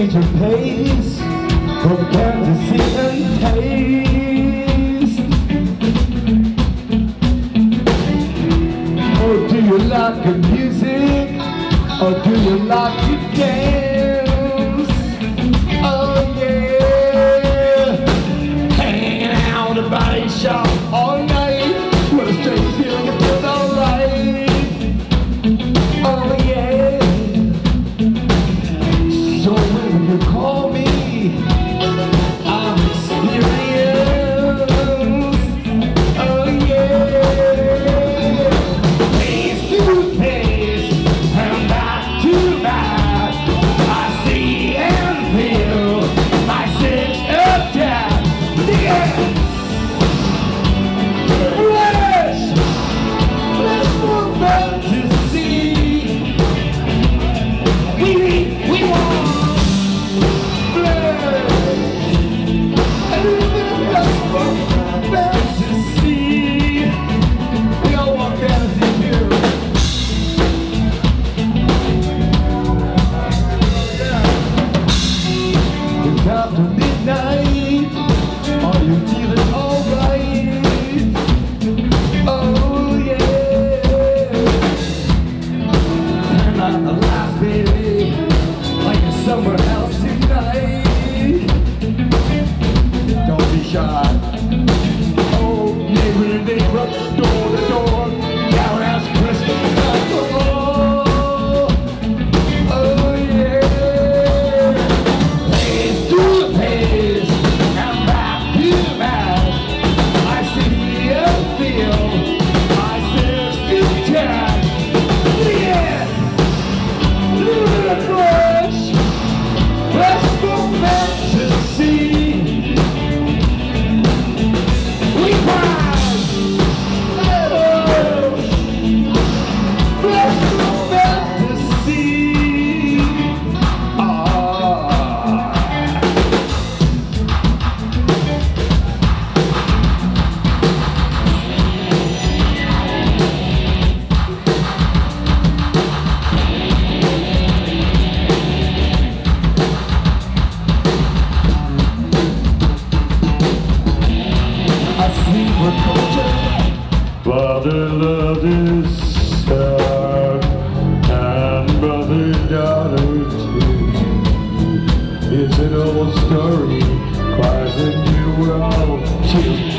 change of pace from fantasy and taste. Or do you like the music? Or do you like to dance? Oh yeah, hanging out at a body shop all night with a strange feeling you feel alright. Oh yeah. So when you call me, I'm experienced. Oh yeah. Face to face and back to back, I see and feel my sense of death. Yeah. Let's move back to see. We want. After midnight, are you feeling alright? Oh yeah. Turn out the lights, baby, like it's somewhere else tonight. Don't be shy. Oh, neighbor and neighbor, door to door, down ask Christmas. Father loved his son, and brother-daughter too. It's an old story, cries a new world too.